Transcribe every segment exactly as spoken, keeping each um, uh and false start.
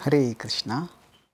Hare Krishna.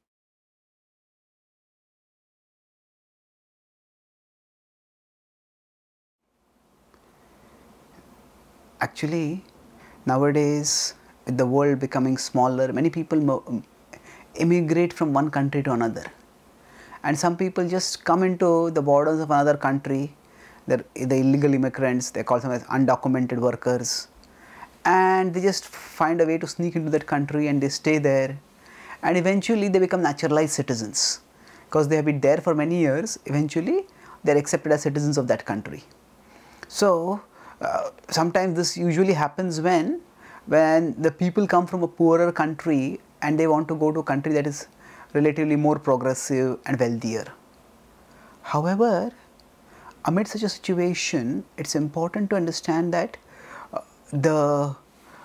Actually, nowadays, with the world becoming smaller, many people immigrate from one country to another. And some people just come into the borders of another country. They're the illegal immigrants, they call them as undocumented workers. And they just find a way to sneak into that country and they stay there. And eventually they become naturalized citizens. Because they have been there for many years, eventually they are accepted as citizens of that country. So, uh, sometimes this usually happens when, when the people come from a poorer country and they want to go to a country that is relatively more progressive and wealthier. However, amid such a situation, it's important to understand that uh, the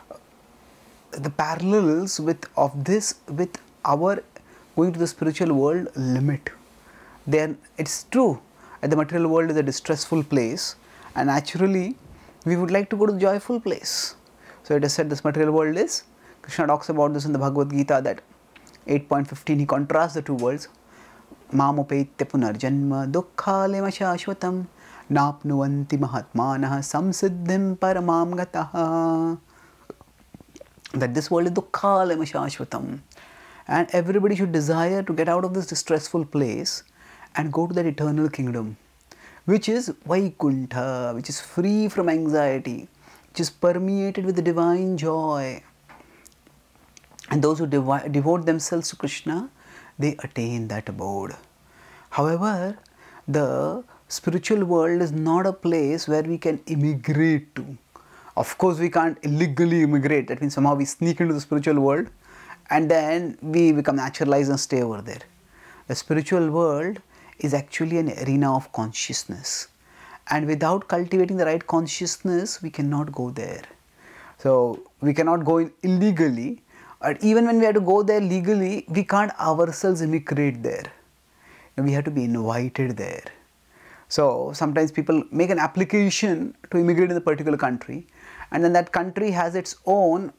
the parallels with of this with our going to the spiritual world limit. Then it's true that the material world is a distressful place, and naturally we would like to go to the joyful place. So it is said this material world is, Krishna talks about this in the Bhagavad Gita, that eight point fifteen, he contrasts the two worlds. Mamopetya punarjanma dukkhalema shashvatam napnuvanti mahatmanah samsiddhim paramam gataha. That this world is dukkhalema shashvatam, and everybody should desire to get out of this distressful place and go to that eternal kingdom, which is Vaikuntha, which is free from anxiety, which is permeated with the divine joy. And those who devi devote themselves to Krishna, they attain that abode. However, the spiritual world is not a place where we can immigrate to. Of course, we can't illegally immigrate. That means somehow we sneak into the spiritual world and then we become naturalized and stay over there. The spiritual world is actually an arena of consciousness. And without cultivating the right consciousness, we cannot go there. So, we cannot go in illegally. But even when we have to go there legally, we can't ourselves immigrate there. We have to be invited there. So sometimes people make an application to immigrate in a particular country, and then that country has its own,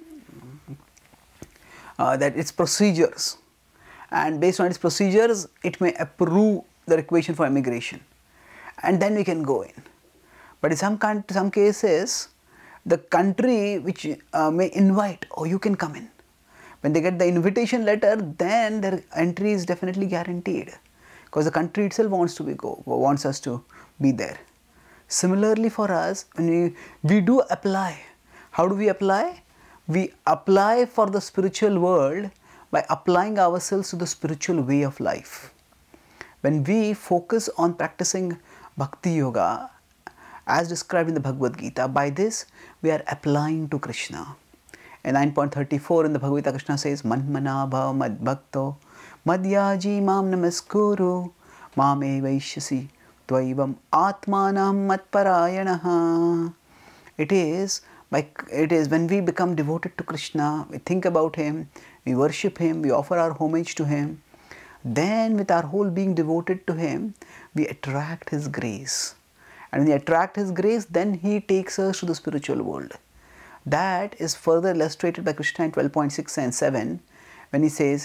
uh, that its procedures, and based on its procedures, it may approve the requisition for immigration, and then we can go in. But in some some cases, the country which uh, may invite, oh, you can come in. When they get the invitation letter, then their entry is definitely guaranteed, because the country itself wants to be go wants us to be there. Similarly, for us, when we we do apply, how do we apply? We apply for the spiritual world by applying ourselves to the spiritual way of life. When we focus on practicing Bhakti Yoga, as described in the Bhagavad Gita, by this we are applying to Krishna. In nine point thirty-four in the Bhagavad Gita, Krishna says, Manmana bhava mad bhakto madhyaji mam namaskuru mame vaishyasi tvaivam atmanam matparayanaha. It is by it is when we become devoted to Krishna, we think about Him, we worship Him, we offer our homage to Him, then with our whole being devoted to Him, we attract His grace. And when we attract His grace, then He takes us to the spiritual world. That is further illustrated by Krishna in twelve point six and seven, when He says,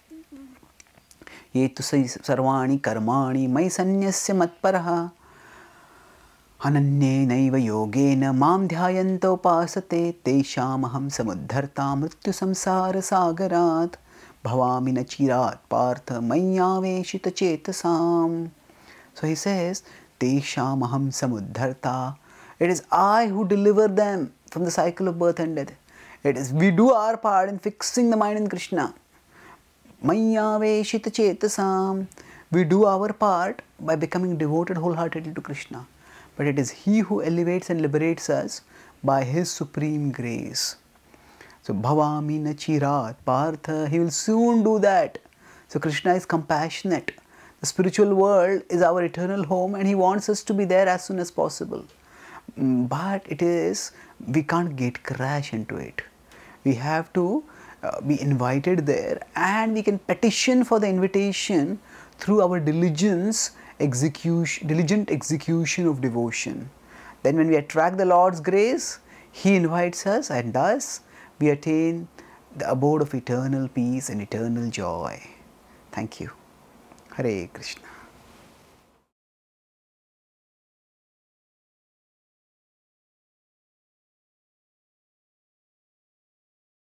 Ye tu sarvani karmani mai sanyasya matparaha ananye naiva yogena mam dhyayanta upasate teshamaham samuddharta mrityu samsara sagarat bhavami nachirat partha mayaveshita chetasam. So He says, teshamaham samuddharta. It is I who deliver them from the cycle of birth and death. It is we do our part in fixing the mind in Krishna. Mayaveshita chetasam. We do our part by becoming devoted wholeheartedly to Krishna. But it is He who elevates and liberates us by His supreme grace. So bhavami nachirat partha. He will soon do that. So Krishna is compassionate. The spiritual world is our eternal home, and He wants us to be there as soon as possible. But it is, we can't gate crash into it. We have to uh, be invited there, and we can petition for the invitation through our diligence, execution, diligent execution of devotion. Then when we attract the Lord's grace, He invites us, and thus we attain the abode of eternal peace and eternal joy. Thank you. Hare Krishna.